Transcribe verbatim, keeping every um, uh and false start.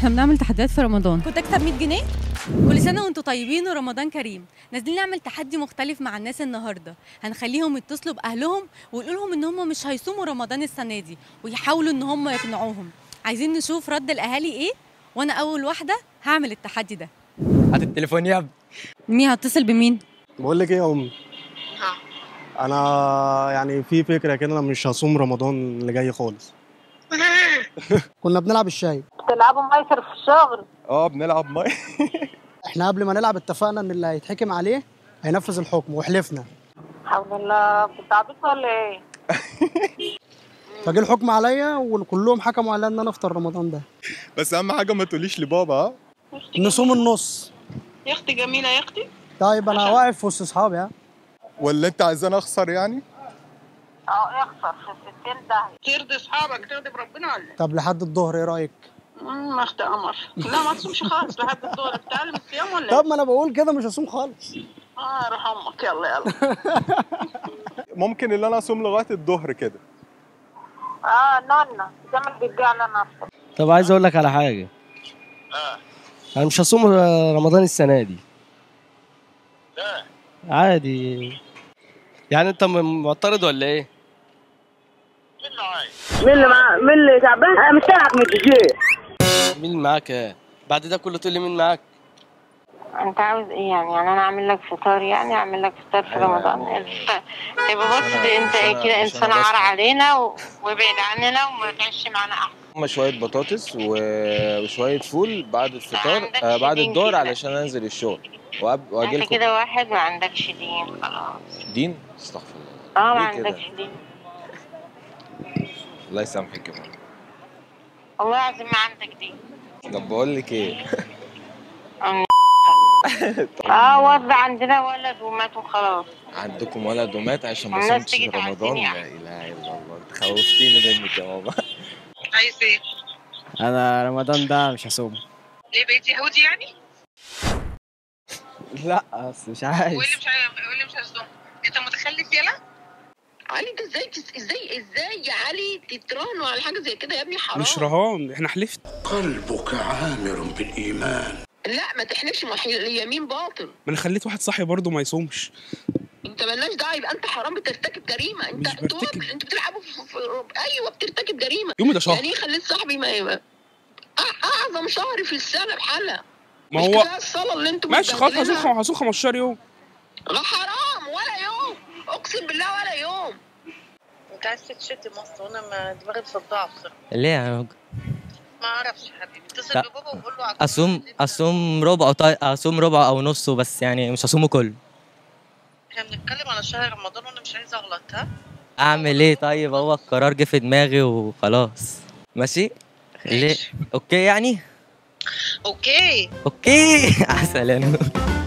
احنا بنعمل تحديات في رمضان. كنت اكسب مية جنيه. كل سنه وانتم طيبين ورمضان كريم. نازلين نعمل تحدي مختلف مع الناس النهارده، هنخليهم يتصلوا باهلهم ويقولوا لهم ان هم مش هيصوموا رمضان السنه دي، ويحاولوا ان هم يقنعوهم. عايزين نشوف رد الاهالي ايه، وانا اول واحده هعمل التحدي ده. هات التليفون يا ابني. مين هتصل بمين؟ بقول لك ايه يا امي، ها انا يعني في فكره كده، انا مش هصوم رمضان اللي جاي خالص. كنا بنلعب الشاي. بتلعبوا مايسر في الشغل؟ اه بنلعب ماي. احنا قبل ما نلعب اتفقنا ان اللي هيتحكم عليه هينفذ الحكم وحلفنا. حول الله، بتعبطوا ولا ايه؟ فجه الحكم عليا وكلهم حكموا عليا ان انا افطر رمضان ده. بس اهم حاجه ما تقوليش لبابا. ها نصوم النص. يا اختي جميله يا اختي. طيب انا واقف في وسط اصحابي. ها ولا انت عايزاني اخسر يعني؟ اه اخسر في ستين داهيه. ترضي اصحابك ترضي بربنا ولا ايه؟ طب لحد الظهر ايه رايك؟ امم اخت قمر. لا ما تصومش خالص لحد الظهر. بتعلم الصيام ولا ايه؟ طب ما انا بقول كده مش هصوم خالص. اه روح امك. يلا يلا. ممكن اللي انا اصوم لغايه الظهر كده. اه نونا جمل بيدي على نفسك. طب عايز اقول لك على حاجه. اه انا مش هصوم رمضان السنه دي. لا عادي. يعني انت معترض ولا ايه؟ مين اللي عايز؟ مين اللي معاه؟ مين اللي تعبان؟ انا مش سامعك من الجيش. مين اللي معاك ايه؟ بعد ده كله تقول لي مين معاك؟ انت عاوز ايه يعني؟ يعني انا اعمل لك فطار؟ يعني اعمل لك فطار في رمضان؟ يبقى بص انت كده انسان عار علينا وابعد عننا وما تعيش معانا احسن. هما شوية بطاطس وشوية فول بعد الفطار آه بعد الظهر علشان انزل الشغل واجي انت كده واحد ما عندكش دين خلاص. دين؟ استغفر الله. اه ما عندكش دين. الله يسامحك يا ماما. والله العظيم ما عندك دين. طب بقول لك ايه؟ اه ورد عندنا ولد ومات وخلاص. عندكم ولد ومات عشان ما صمتش رمضان؟ لا اله الا الله، انت خوفتيني منك يا ماما. عايز ايه؟ انا رمضان ده مش هصوم. ليه بقيت يهودي يعني؟ لا بس مش عايز. واللي مش عايز واللي مش هصوم انت متخلف يلا؟ علي انت ازاي ازاي ازاي يا علي تتراهنوا على حاجه زي كده يا ابني؟ حرام. مش رهان، احنا حلفت. قلبك عامر بالايمان. لا ما تحلفش، ما اليمين باطل. ما انا خليت واحد صاحبي برضه ما يصومش. انت مالناش داعي، يبقى انت حرام بترتكب جريمه. انت انتوا انتوا بتلعبوا في... في... ايوه بترتكب جريمه. يوم ده شهر. يعني ايه خليت صاحبي ما يبقى اعظم شهر في السنه بحالها؟ ما هو الصلاه اللي انتوا ماشي خلاص هصوم هصوم خمستاشر يوم. لا حرام ولا يوم، اقسم بالله ولا يوم. انت عايز تشتي مصر وانا ما دماغي مصدعه بصراحه. ليه يا راجل؟ ما اعرفش يا حبيبي. اتصل ببابا وقول له اصوم اصوم ربع طي... اصوم ربع او نصه بس، يعني مش هصومه كله. احنا بنتكلم على شهر رمضان وانا مش عايزه اغلط. ها اعمل ايه طيب؟ هو القرار جه في دماغي وخلاص. ماشي ليه؟ اوكي يعني. اوكي اوكي. احسن.